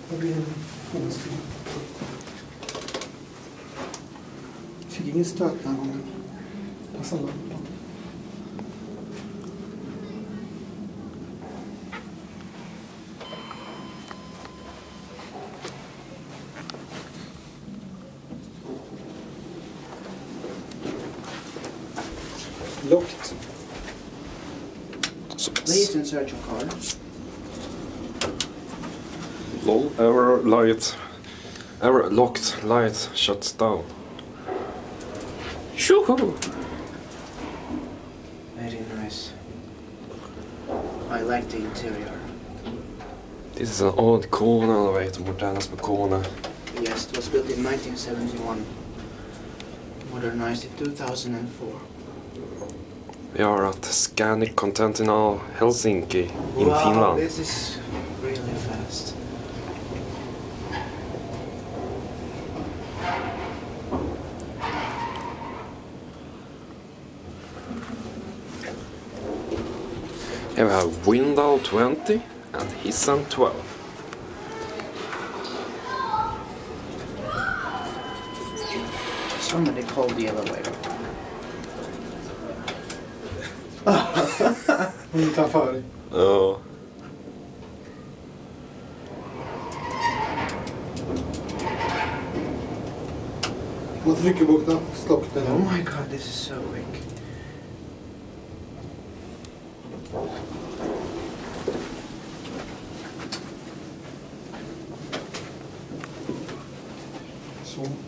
Det blir en fotbollsfilm. Fick ingen stöt den här gången. Passar lampan. Locked. Please insert your card. Lol, error locked, light shuts down. Shoo-hoo! Very nice. I like the interior. This is an old KONE elevator, modernast med KONE. Yes, it was built in 1971. Modernized in 2004. We are at Scandic Continental, Helsinki, in wow, Finland. This is really fast. Here we have window 20 and Hissan 12. Somebody called the elevator. Hon tar för dig. Ja. Man trycker på knapp, slock den. Oh my god, this is so weak. Så.